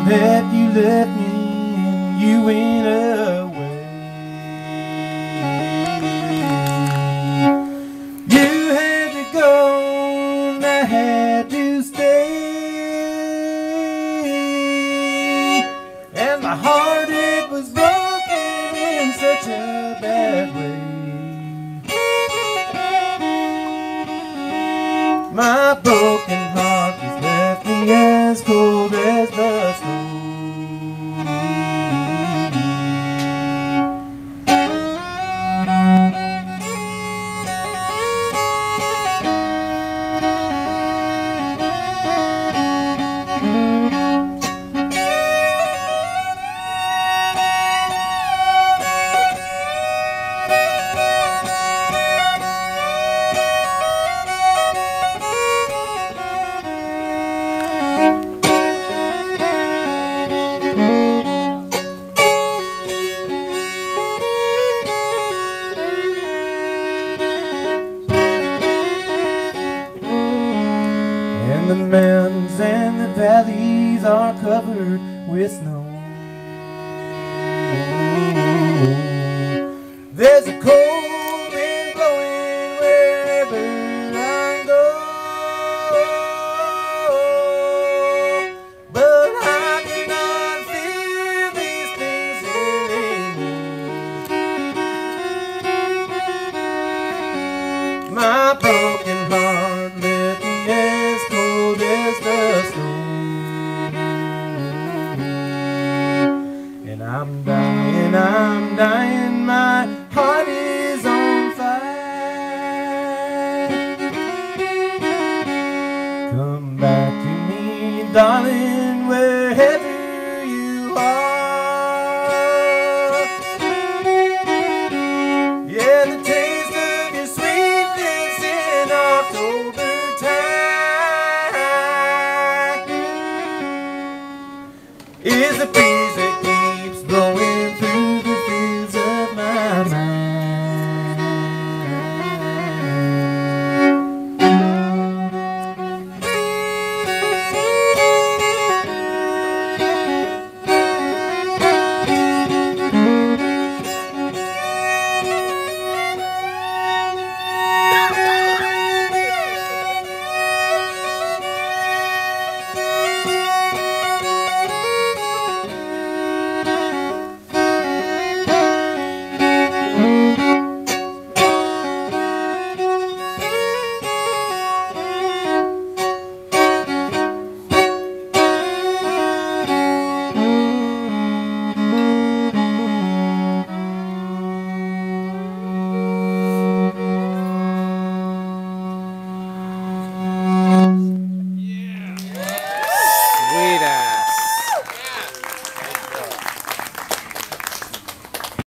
that you left me and you went away. You had to go and I had to stay, and my heart, it was broken in such a bad way. My broken heart has left me as cold as the snow. And the mountains and the valleys are covered with snow. There's a cold wind blowing wherever I go, but I do not feel these things anymore. My broken heart left me as cold as the snow. And I'm dying, my heart is on fire. Come back to me, darling, wherever you are. Yeah, the taste of your sweetness in October time is the breeze that keeps blowing